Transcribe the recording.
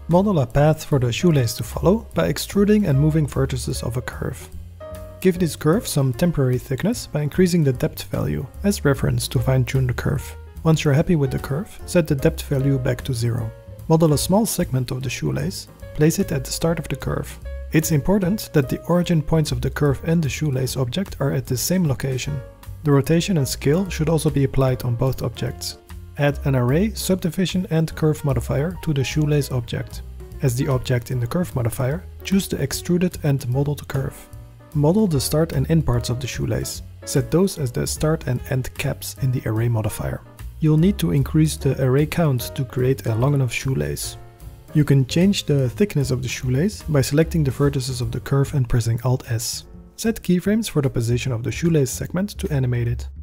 Model a path for the shoelace to follow by extruding and moving vertices of a curve. Give this curve some temporary thickness by increasing the depth value as reference to fine-tune the curve. Once you're happy with the curve, set the depth value back to 0. Model a small segment of the shoelace, place it at the start of the curve. It's important that the origin points of the curve and the shoelace object are at the same location. The rotation and scale should also be applied on both objects. Add an array, subdivision and curve modifier to the shoelace object. As the object in the curve modifier, choose the extruded and modeled curve. Model the start and end parts of the shoelace. Set those as the start and end caps in the array modifier. You'll need to increase the array count to create a long enough shoelace. You can change the thickness of the shoelace by selecting the vertices of the curve and pressing Alt-S. Set keyframes for the position of the shoelace segment to animate it.